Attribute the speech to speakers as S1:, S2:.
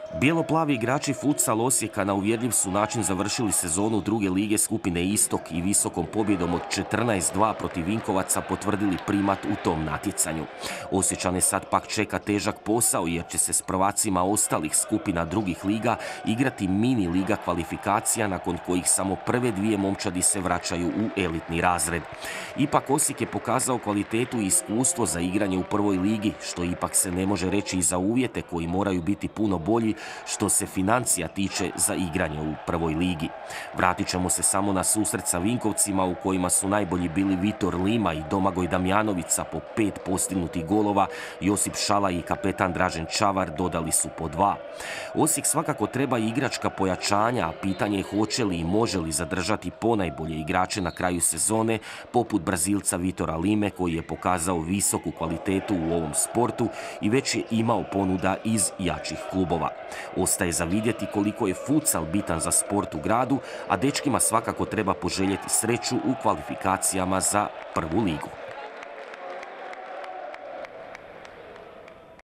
S1: Bijelo-plavi igrači Futsal Osijeka na uvjerljiv su način završili sezonu druge lige skupine Istok i visokom pobjedom od 14:2 protiv Vinkovaca potvrdili primat u tom natjecanju. Osječane sad pak čeka težak posao jer će se s prvacima ostalih skupina drugih liga igrati mini liga kvalifikacija nakon kojih samo prve dvije momčadi se vraćaju u elitni razred. Ipak Osijek je pokazao kvalitetu i iskustvo za igranje u prvoj ligi, što ipak se ne može reći i za uvjete koji moraju biti puno bolji što se financija tiče za igranje u prvoj ligi. Vratit ćemo se samo na susret sa Vinkovcima u kojima su najbolji bili Vitor Lima i Domagoj Damjanović po 5 postignutih golova, Josip Šalaj i kapetan Dražen Čavar dodali su po 2. Osijek svakako treba igračka pojačanja, a pitanje je hoće li i može li zadržati ponajbolje igrače na kraju sezone, poput Brazilca Vitora Lime koji je pokazao visoku kvalitetu u ovom sportu i već je imao ponuda iz jačih klubova. Ostaje za vidjeti koliko je futsal bitan za sport u gradu, a dečkima svakako treba poželjeti sreću u kvalifikacijama za prvu ligu.